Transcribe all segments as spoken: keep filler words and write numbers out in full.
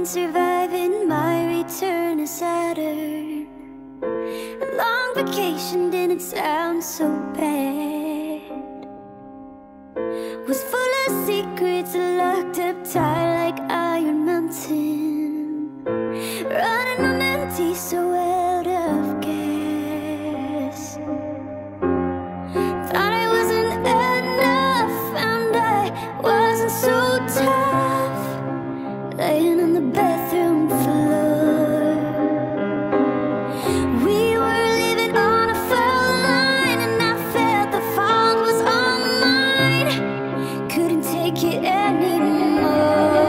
surviving my return to Saturn. A long vacation didn't sound so bad. Was full of secrets locked up tight like Iron Mountain. Running on empty, so out of gas. Thought I wasn't enough, found I wasn't so tough. Laying on the bathroom floor, we were living on a phone line, and I felt the fault was all mine. Couldn't take it anymore.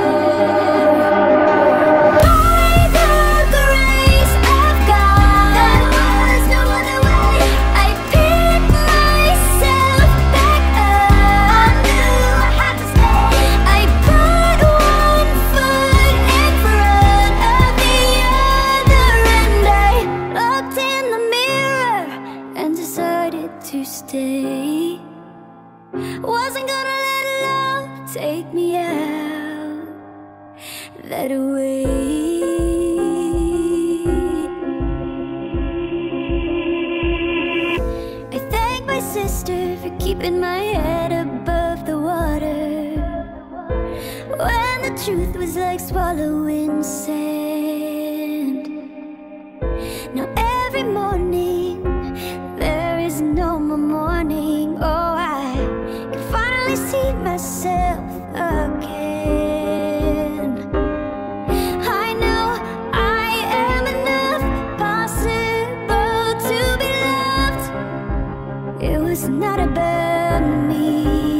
By the grace of God, there was no other way. I picked myself back up. I knew I had to stay. I put one foot in front of the other, and I looked in the mirror and decided to stay. Wasn't gonna let love take me out that way. I thank my sister for keeping my head above the water when the truth was like swallowing sand. Now every morning there is no more morning. Oh, I can finally see myself again. I know I am enough, possible to be loved. It was not about me.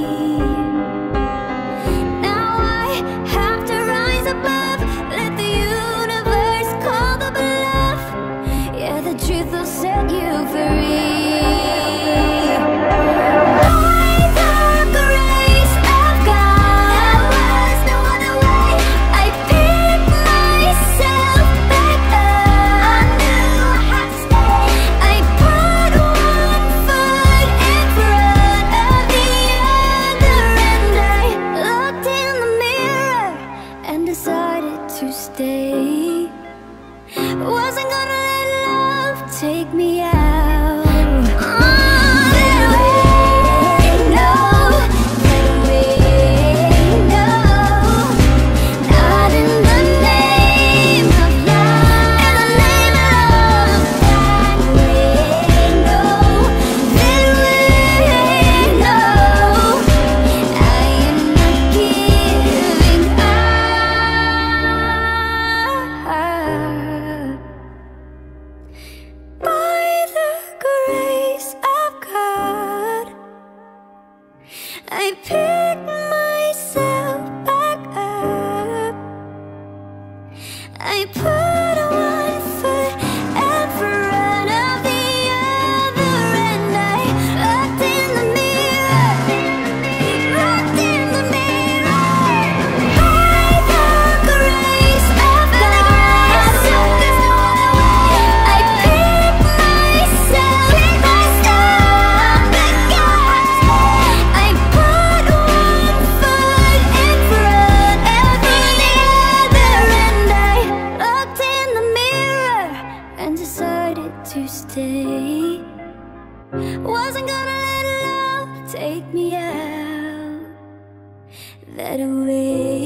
Now I have to rise above, let the universe call the bluff. Yeah, the truth will set you free. To stay, wasn't gonna let love take me out. Oh, that way, no, that way, no, not in the name of love, in the name of love. That way, no, that way, no, I am not giving up. By the grace of God, I pick myself back up. I put one foot in front of the other, and I looked in the mirror, looked in the mirror. By the grace of God, there's no other way. I pick myself back up. I put one foot in front of the other, and I looked in the mirror and decided to stay. Wasn't gonna let love take me out that way.